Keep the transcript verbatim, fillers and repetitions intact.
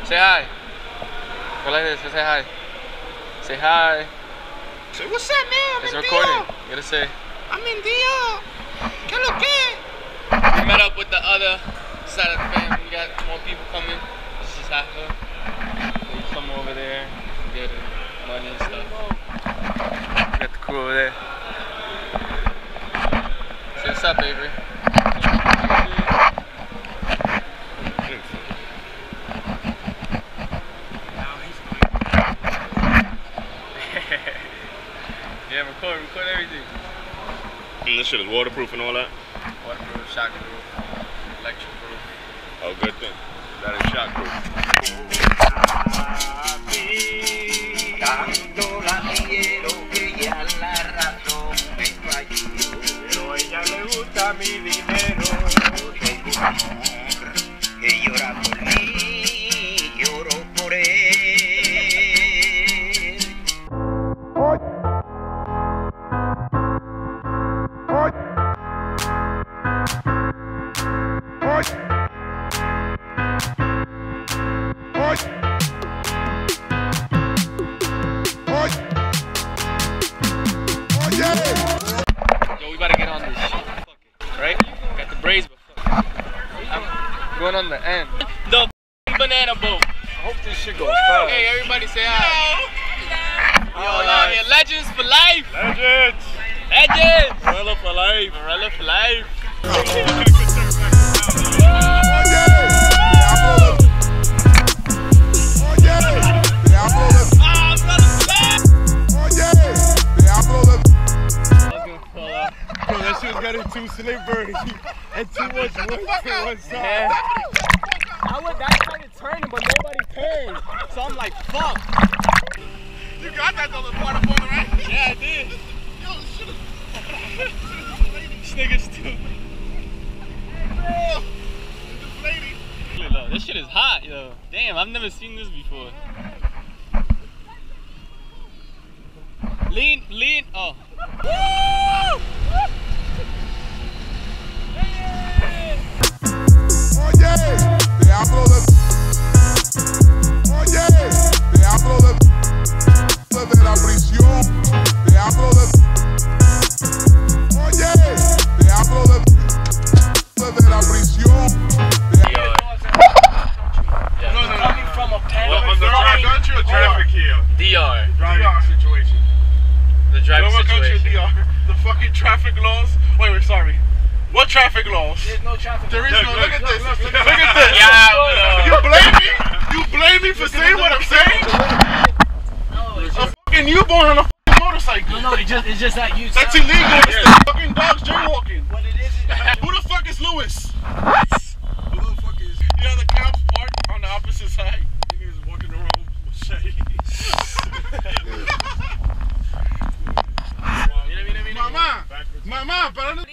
Say hi. Go like this. Say hi. Say hi. Say what's up, man? I'm it's in recording. Dio. You gotta say. I'm in Dio. ¿Qué lo que? We met up with the other side of the family. We got more people coming. This is Haka. They come over there, get money and stuff. We got the crew over there. Say what's up, Avery. Yeah, record, record everything. And this shit is waterproof and all that? Waterproof, shockproof, electric proof. Oh, good thing. That is shockproof. Tanto la quiero que ya la razón me falló. Pero a ella le gusta mi dinero. Yo tengo un amor que llora por mí, lloro por él. Yo, we about to get on this shit. Right? Got the braids, but fuck it. I'm going on the end. The banana boat. I hope this shit goes fast. Hey, everybody say hi. Yo, y'all here. Legends for life. Legends! Legends. Morella for life. Morella for life. That shit was getting too slippery and too much wood to one side. Yeah. I was that's how it turning, but nobody turned. So I'm like, fuck. You got that on the water phone, right? Yeah, I did. Yo, shit. This nigga's too. Bro, it's deflating. This shit is hot, yo. Damn, I've never seen this before. Lean, lean. Oh. Woo! Oye, te hablo de, oye, te hablo de, de la prisión, te hablo de, oye, te hablo de, de la prisión. No, no, no. Coming from a pen. Well, on the traffic, country or traffic here. D R. Driving situation. The driving What country or situation. D R? The fucking traffic laws. Wait, wait, sorry. What traffic laws? There's no traffic. There is Look, no. look, Look at look, this. look, Look look, at this. Yeah, well, You blame me? You blame me for saying what I'm saying? No, it's A just, fucking newborn on a fucking motorcycle. no, no, it's just, it's just that you. That's sound- illegal. It's the fucking dogs jaywalking. What it is is Who the fuck is Lewis? Who the fuck is? You know the cops park on the opposite side. Niggas walking around with shade. Mamá, mamá, para no.